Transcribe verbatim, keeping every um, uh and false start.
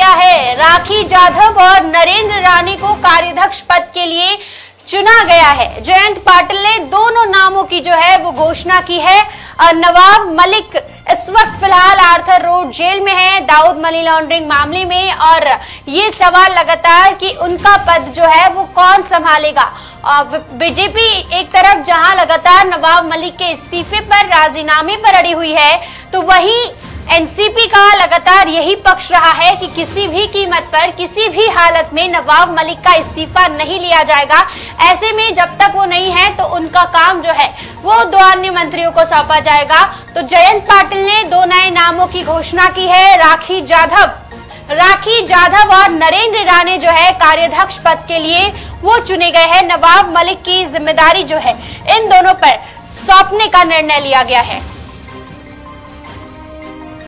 गया है। राखी जाधव और नरेंद्र राणे को कार्याध्यक्ष पद के लिए चुना गया है। जयंत पाटिल ने दोनों नामों की जो है वो घोषणा की है। नवाब मलिक इस वक्त फिलहाल आर्थर रोड जेल में है दाऊद मनी लॉन्ड्रिंग मामले में, और ये सवाल लगातार कि उनका पद जो है वो कौन संभालेगा। बीजेपी एक तरफ जहां लगातार नवाब मलिक के इस्तीफे पर, राजीनामे पर अड़ी हुई है, तो वहीं एनसीपी का लगातार यही पक्ष रहा है कि किसी भी कीमत पर, किसी भी हालत में नवाब मलिक का इस्तीफा नहीं लिया जाएगा। ऐसे में जब तक वो नहीं है तो उनका काम जो है वो दो अन्य मंत्रियों को सौंपा जाएगा। तो जयंत पाटिल ने दो नए नामों की घोषणा की है। राखी जाधव राखी जाधव और नरेंद्र राणे जो है कार्याध्यक्ष पद के लिए वो चुने गए हैं। नवाब मलिक की जिम्मेदारी जो है इन दोनों पर सौंपने का निर्णय लिया गया है।